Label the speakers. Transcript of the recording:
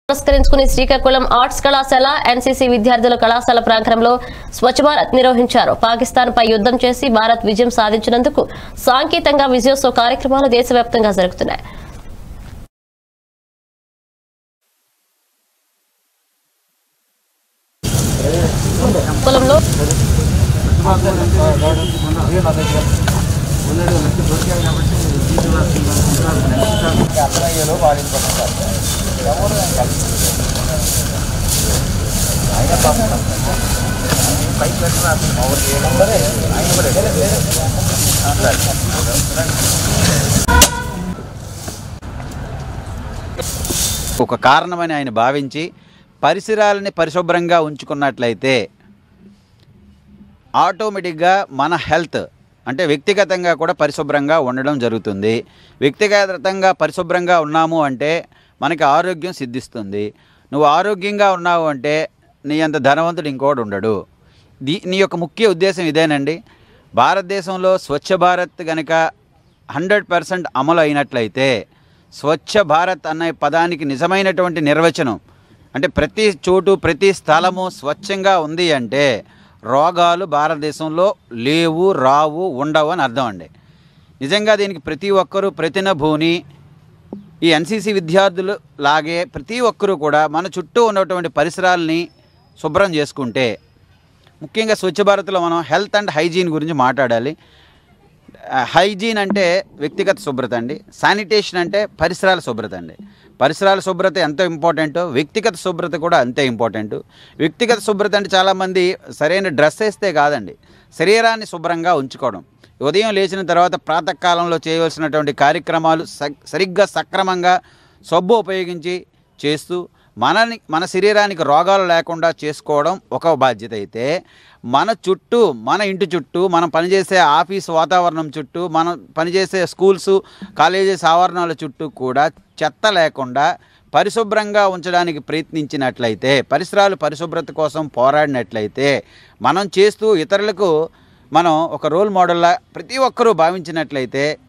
Speaker 1: పురస్కరించుకుని శ్రీకాకుళం ఆర్ట్స్ కళాశాల ఎన్సీసీ విద్యార్థుల కళాశాల ప్రాంగణంలో స్వచ్ఛ భారత్ నిర్వహించారు. పాకిస్తాన్ పై యుద్ధం చేసి భారత్ విజయం సాధించినందుకు సాంకేతికంగా విజయోత్సవ కార్యక్రమాలు దేశవ్యాప్తంగా జరుగుతున్నాయి. పొలంలో
Speaker 2: ఒక కారణమని ఆయన భావించి పరిసరాలని పరిశుభ్రంగా ఉంచుకున్నట్లయితే ఆటోమేటిక్గా మన హెల్త్ అంటే వ్యక్తిగతంగా కూడా పరిశుభ్రంగా ఉండడం జరుగుతుంది. వ్యక్తిగతంగా పరిశుభ్రంగా ఉన్నాము అంటే మనకి ఆరోగ్యం సిద్ధిస్తుంది. నువ్వు ఆరోగ్యంగా ఉన్నావు అంటే నీ అంత ధనవంతుడు ఇంకోటి ఉండడు. నీ యొక్క ముఖ్య ఉద్దేశం ఇదేనండి. భారతదేశంలో స్వచ్ఛ భారత్ కనుక 100% అమలు అయినట్లయితే స్వచ్ఛ భారత్ అనే పదానికి నిజమైనటువంటి నిర్వచనం అంటే ప్రతి చోటు ప్రతి స్థలము స్వచ్ఛంగా ఉంది అంటే రోగాలు భారతదేశంలో లేవు, రావు, ఉండవు అని అర్థం అండి. నిజంగా దీనికి ప్రతి ఒక్కరూ ప్రతినభూని ఈ ఎన్సీసీ విద్యార్థులు లాగే ప్రతి ఒక్కరూ కూడా మన చుట్టూ ఉన్నటువంటి పరిసరాలని శుభ్రం చేసుకుంటే, ముఖ్యంగా స్వచ్ఛ భారత్లో మనం హెల్త్ అండ్ హైజీన్ గురించి మాట్లాడాలి. హైజీన్ అంటే వ్యక్తిగత శుభ్రత అండి, శానిటేషన్ అంటే పరిసరాల శుభ్రత అండి. పరిసరాల శుభ్రత ఎంత ఇంపార్టెంటో వ్యక్తిగత శుభ్రత కూడా అంతే ఇంపార్టెంట్. వ్యక్తిగత శుభ్రత అంటే చాలామంది సరైన డ్రెస్ వేస్తే కాదండి, శరీరాన్ని శుభ్రంగా ఉంచుకోవడం. ఉదయం లేచిన తర్వాత ప్రాతకాలంలో చేయవలసినటువంటి కార్యక్రమాలు సరిగ్గా సక్రమంగా సబ్బు ఉపయోగించి చేస్తూ మన శరీరానికి రోగాలు లేకుండా చేసుకోవడం ఒక బాధ్యత అయితే, మన చుట్టూ మన ఇంటి చుట్టూ మనం పనిచేసే ఆఫీస్ వాతావరణం చుట్టూ మనం పనిచేసే స్కూల్స్ కాలేజెస్ ఆవరణాల చుట్టూ కూడా చెత్త లేకుండా పరిశుభ్రంగా ఉంచడానికి ప్రయత్నించినట్లయితే, పరిసరాలు పరిశుభ్రత కోసం పోరాడినట్లయితే, మనం చేస్తూ ఇతరులకు మనం ఒక రోల్ మోడల్లా ప్రతి ఒక్కరూ భావించినట్లయితే